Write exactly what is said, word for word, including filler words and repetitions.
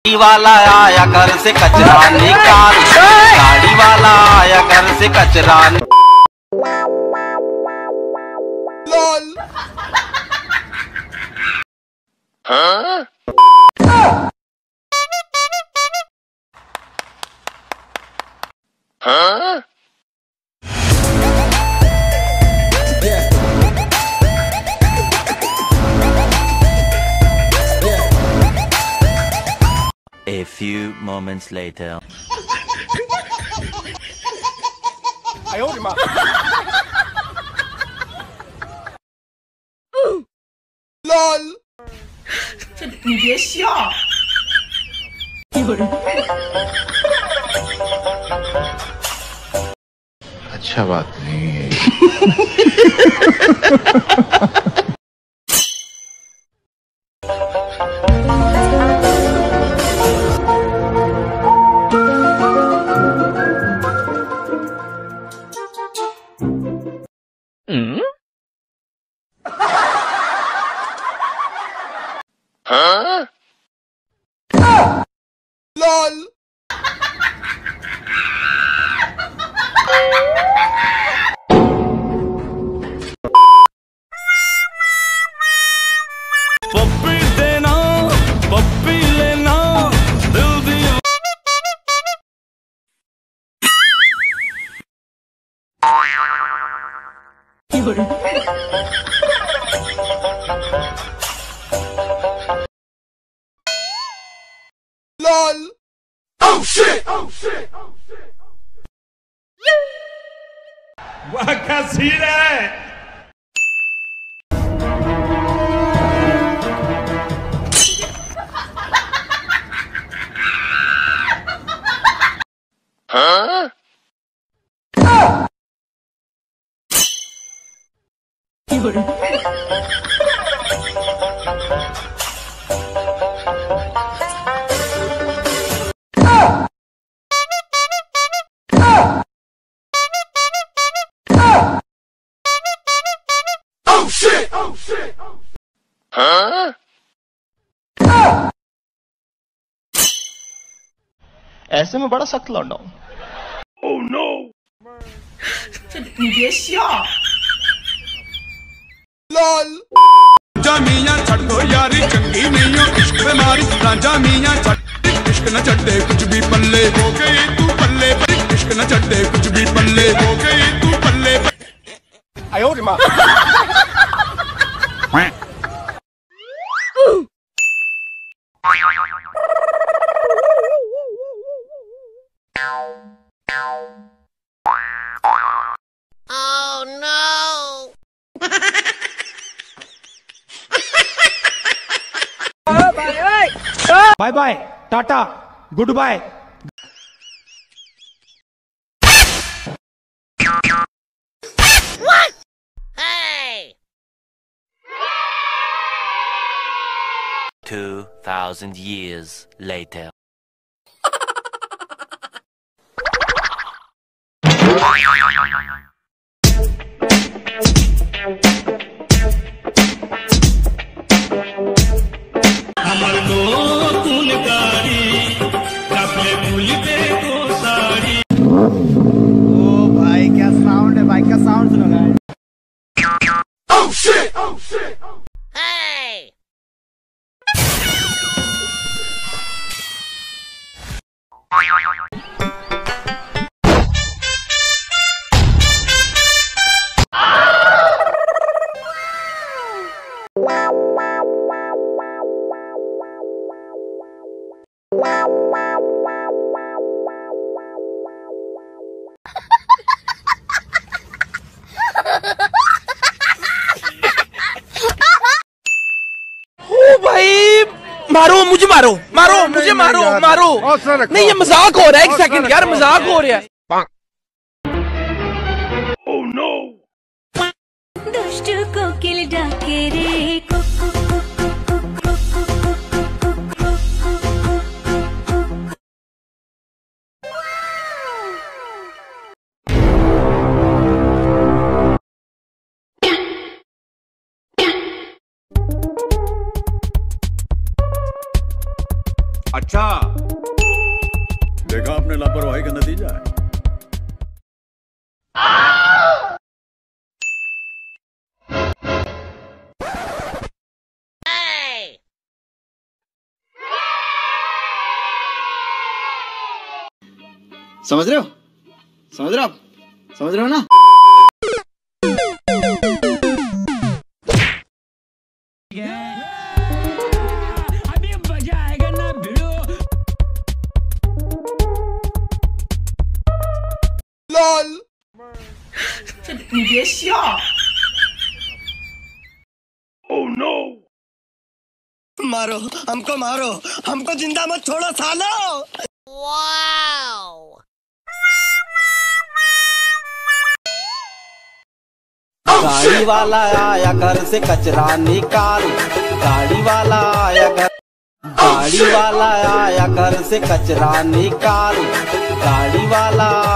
गाड़ी वाला आया घर से कचरा निकाल, गाड़ी वाला आया घर से कचरा लॉल। हाँ? हाँ? A few moments later. Lol. 你别笑。有人。 अच्छा बात नहीं है। हाँ? लॉल। पप्पी देना पप्पी लेना दिल दिया। 有人。 lol. Oh shit! Oh shit! वाह क्या सीन है। हाँ? 有人。 Oh shit! Oh shit! हाँ? ऐसे में बड़ा सख्त लौंडा हूं। Oh no! 你别笑。 लॉल। राजा मियां छड़ दो यारी चंगी नहीं हो इश्क पे मारी। राजा मियां छड़ इश्क न छड़े कुछ भी पल्ले हो गई तू पल्ले पर। इश्क न छड़े कुछ भी पल्ले हो गई तू पल्ले पर। आयो रे माँ। Oh no! Bye bye tata good bye. Hey! Two thousand years later. हमर को फुलकारी कपड़े फूलते को साड़ी। ओ भाई क्या साउंड है, भाई क्या साउंड सुनो guys. Oh shit! Oh shit! Hey! भाई मारो मुझे, मारो मारो मुझे, मारो मारो। नहीं ये मजाक हो रहा है, एक सेकंड यार मजाक हो रहा है। Oh no! दुष्ट कोकिल डाके रे कुकु अच्छा, देखा आपने लापरवाही का नतीजा है। समझ रहे हो? समझ रहे हो आप? समझ रहे हो ना? अभी मजा आएगा ना भिड़ो। लॉल। 这你别笑。 Oh no! मारो हमको, मारो हमको, जिंदा मत छोड़ो सालो। गाड़ी वाला आया घर से कचरा निकाल, गाड़ी वाला आया घर गाड़ी वाला आया घर से कचरा निकाल, गाड़ी वाला